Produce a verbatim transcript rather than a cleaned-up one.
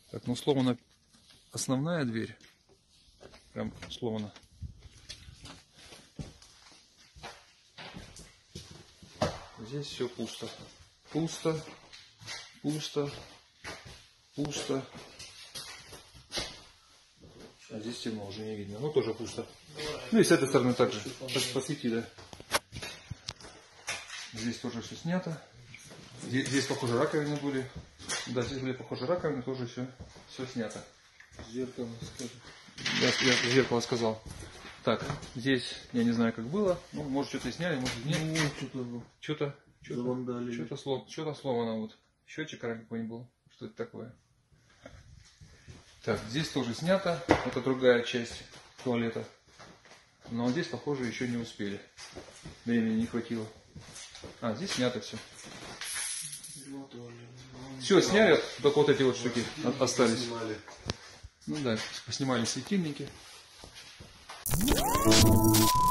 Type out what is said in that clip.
Так, ну сломана основная дверь. Прям сломана. Здесь все пусто. Пусто. Пусто. Пусто. А здесь темно, уже не видно. Ну тоже пусто. Ну и с этой стороны также. Посвети, да. Здесь тоже все снято. Здесь, здесь похоже раковины были. Да, здесь были похоже раковины, тоже все, все снято. Зеркало, скажи. Я, я зеркало сказал. Так, здесь я не знаю, как было. Ну, может, что-то сняли, может, нет. Ну, что-то Что-то, что-то, что-то, слом, что-то сломано. Вот. Счетчик какой-нибудь был. Что это такое? Так, здесь тоже снято. Это другая часть туалета. Но здесь, похоже, еще не успели. Времени не хватило. А, здесь снято все. Все, сняли, только вот эти вот штуки остались. Снимали. Ну да, поснимали светильники.